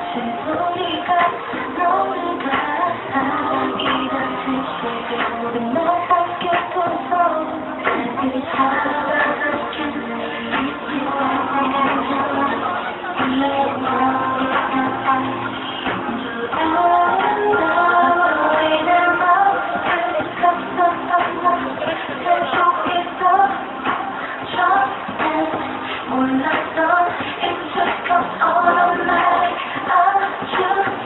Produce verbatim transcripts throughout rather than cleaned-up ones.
우리가 너무나 사랑이란 뜻이 우리 날 함께해서 이 사랑을 몰랐던 It's just come all of night I just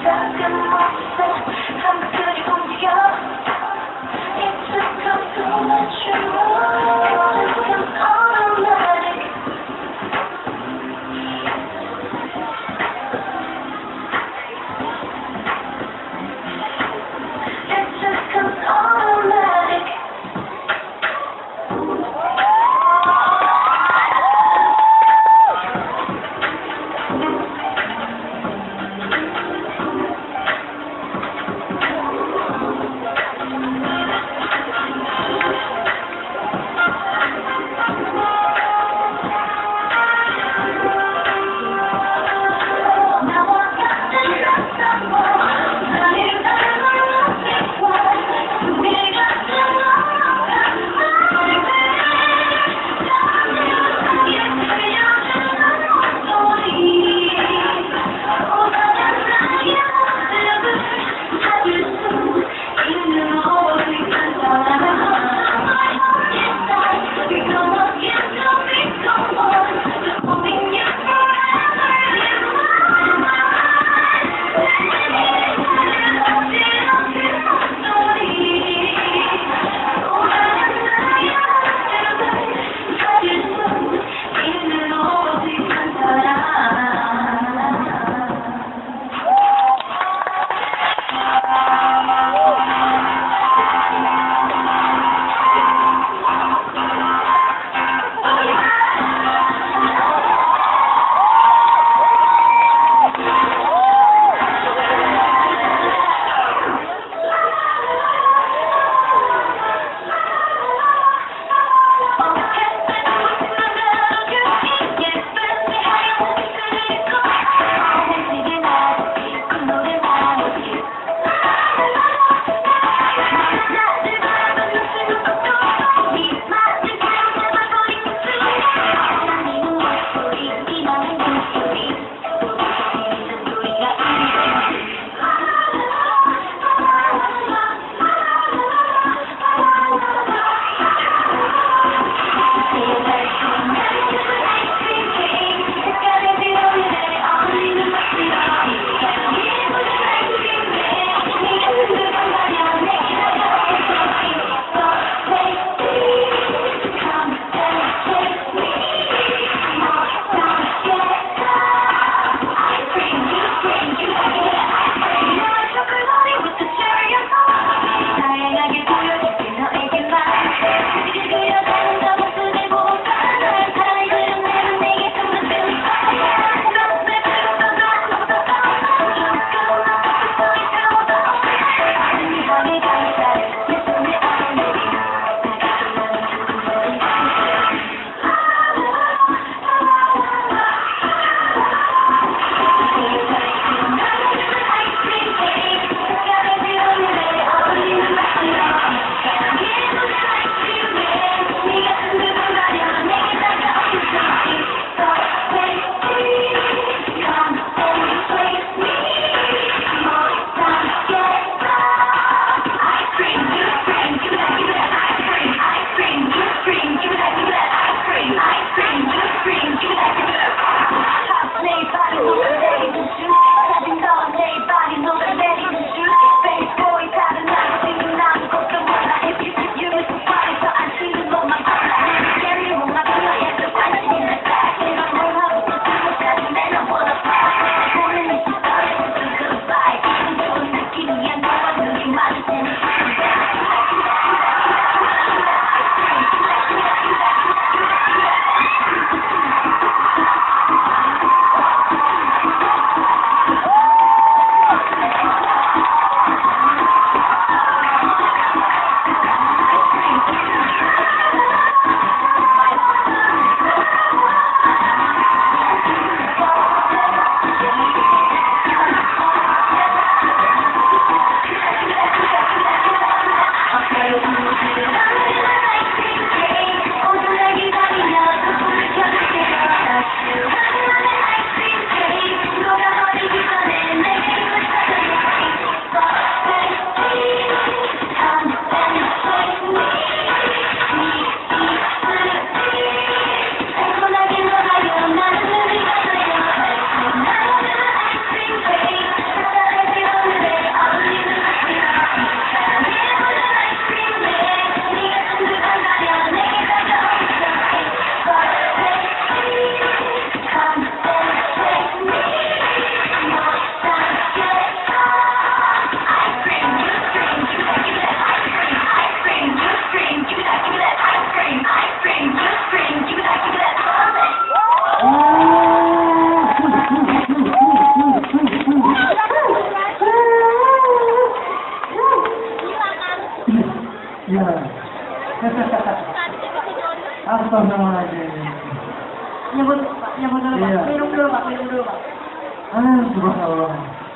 nyebut, nyebut dulu Pak. Minum dulu Pak, minum dulu Pak. Ah, subhanallah.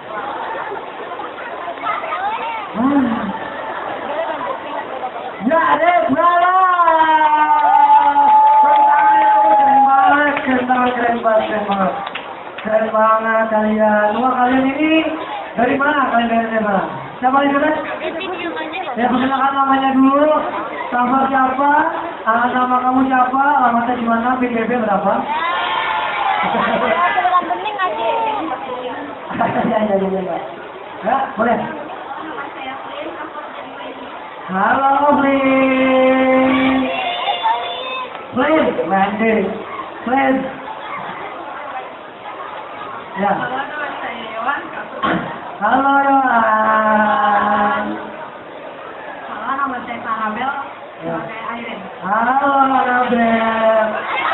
Ah. Ya, deh, bravo. Keren banget, keren banget, keren banget, keren banget. Keren banget kalian. Semua kalian ini dari mana kalian dari mana? Siapa yang keren? Ya, perkenalkan namanya dulu. Sama siapa? Ah, nama kamu siapa? Alamatnya di mana? B P B berapa? Kebetulan bening aja. Ya, ya, ya, ya. Ya, boleh. Halo, Flynn. Flynn, Wendy. Flynn. Ya. Halo, Yohan. Halo, nama saya Sarabel. Ya. Saya Airin. Halo, Anabel.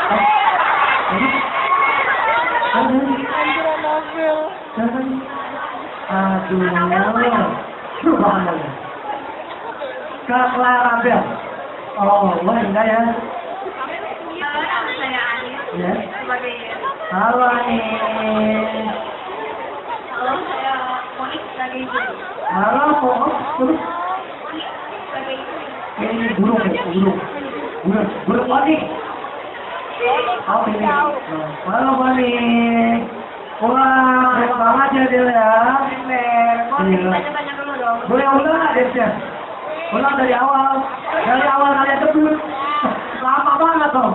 Aduh, subhanallah. Kak Clarabel. Oh, wah enggak ya? Nama saya Ani. Ya. Sebagai Halo, Anis. Halo, saya Monik sebagai ibu. Halo, kok? Terus? Sebagai ibu. Ini burung ya, burung. Burung, burung Monik. Oh, ini. Halo, Monik. Wah, keren banget ya, Del ya. Mau Iya. tanya-tanya dulu dong. Boleh ulang nggak, Desya? Ulang dari awal. Dari awal kalian debut. Lama banget dong.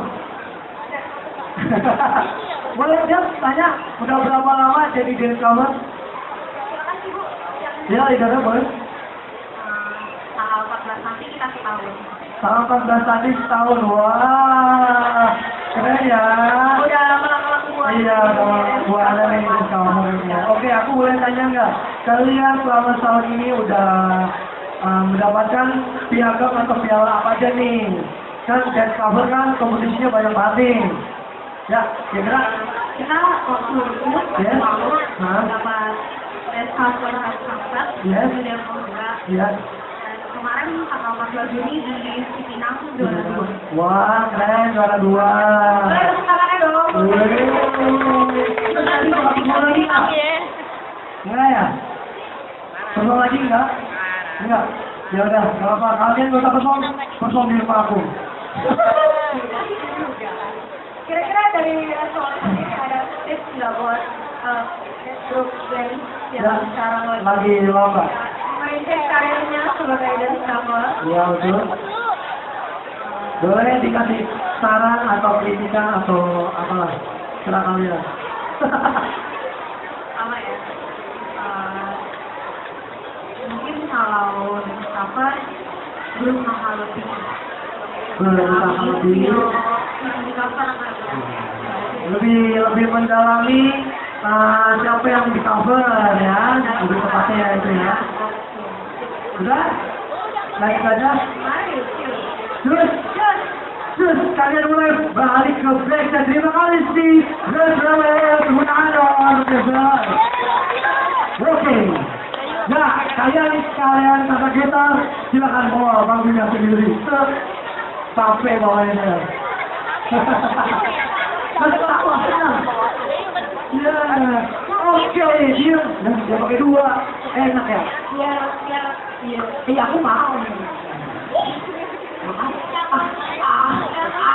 Boleh Del tanya, udah berapa lama jadi diri kamu? Makasih Bu. Ya, Idara boleh. Tanggal empat belas nanti kita setahun. Tanggal empat belas tadi setahun. Wah, keren ya. Udah lama-lama semua. Iya, buat ada yang ikut kamu ya. Oke, aku boleh tanya nggak? Kalian selama setahun ini udah uh, mendapatkan piagam atau piala apa aja nih? Kan dance cover kan kompetisinya banyak banget nih. Ya, kira-kira Kita waktu itu Yes. mau Hah? dapat dance cover khas Kampret. Yes. Kemudian juga ya. dan kemarin tanggal empat belas Juni di Cipinang juara dua. Wah, keren juara dua. Boleh tepuk tangannya dong. Terus tadi kalau mau lagi nggak? Enggak ya? Perform lagi enggak? Enggak. Ya udah, kalau apa kalian nggak usah perform, perform di rumah aku. Kira-kira dari restoran ini ada tips nggak buat eh, grup band yang Ya, sekarang lagi lagi lomba. merintis karirnya sebagai dance cover? Ya betul. Boleh dikasih saran atau kritikan atau apalah, serah kalian. Apa ya? Eh, mungkin kalau dance cover belum mahal lebih. Belum mahal lebih. Yang di cover apa? lebih lebih mendalami uh, siapa yang di cover ya, lebih tepatnya itu ya. Sudah? Naik saja. Mari, yuk. Terus, terus kalian mulai balik ke break dan terima kasih si Red Gunawan. Oke. Nah, kalian kalian kata kita silakan bawa bangunnya sendiri. Sampai bawahnya. Ketawa senang. Ya, oke, dia, nah, dia pakai dua, enak ya. Biar, biar, biar. Iya, aku mau. Ah, ah, ah,